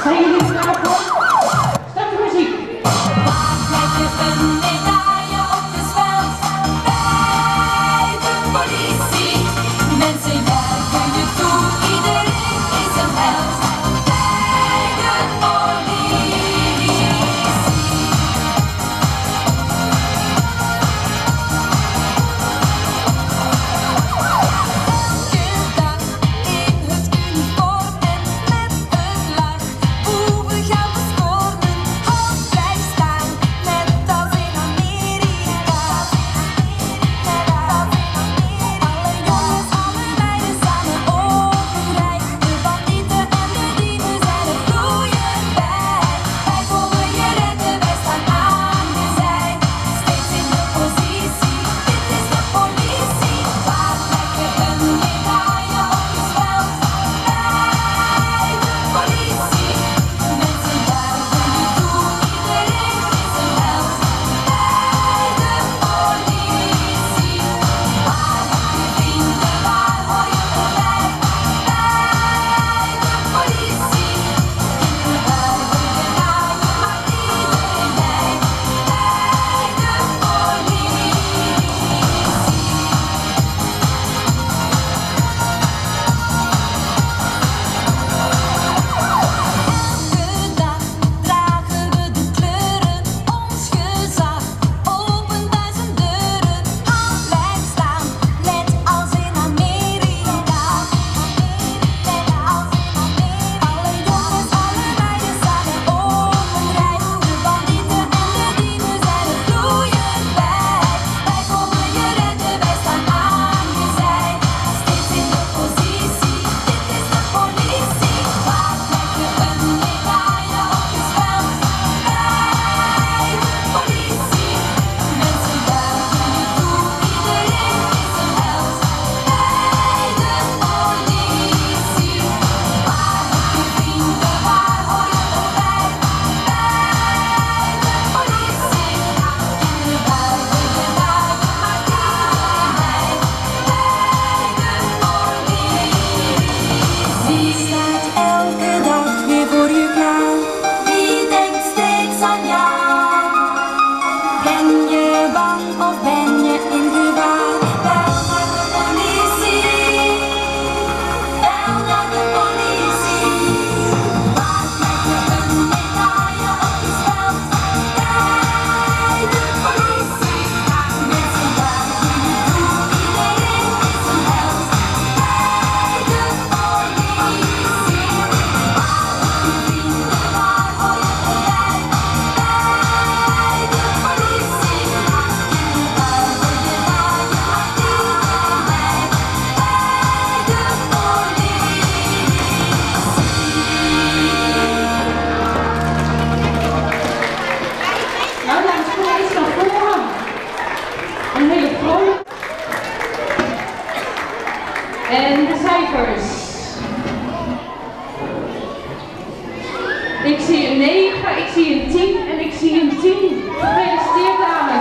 Zijn jullie er klaar voor? Start de muziek. Waar krijg je een medaille op de zwelt? Bij de politie. Mensen juichen je toe, iedereen is een held. Bij de politie. Elke dag in het uniform en met een lach. Boeven gaan bestormen, hard blijf staan, net als in Amerika. Alle jongens, alle meiden samen overrij. De bandieten en de dieven zijn er vloeiend bij. Wij komen je redden, wij staan aan je zij. Steeds in de positie, dit is de politie. Waar krijg je een medaille op je zwelt? Bij de politie. Mensen juichen je toe, iedereen is een held. Bij de politie. Waar heb je vrienden, waar hoor je erbij? Bij de politie. In de buigen je raar, je maakt iedereen blij. Bij de politie. Elke dag dragen we de kleuren, ons gezag opent duizend deuren. Hard blijf staan, net als in Amerika. Alle jongens, alle meiden samen overrij. De bandieten en de dieven zijn er vloeiend bij. Wij komen je redden, wij staan aan je zij. Steeds in de positie, dit is de politie. Waar krijg je een medaille op je zwelt? Bij de politie. Mensen juichen je toe, iedereen is een held. Bij de politie. Waar heb je vrienden, waar hoor je erbij? Bij de politie. In de buigen je raar, je maakt iedereen blij. Bij de politie. Wie staat elke dag weer voor je klaar? Wie denkt steeds aan jou? Ben je bang of ben je in gevaar? Bel naar de politie. Bel naar de politie. Waar krijg je een medaille op je zwelt? Bij de politie. Mensen juichen je toe, iedereen is een held. Bij de politie. Waar heb je vrienden, waar hoor je erbij? Bij de politie. In de buigen je raar, je maakt iedereen blij. Bij de Nou dames, kom maar iets naar voren. Een hele vrolijk. En de cijfers. Ik zie een 9, ik zie een 10 en ik zie een 10. Gefeliciteerd dames.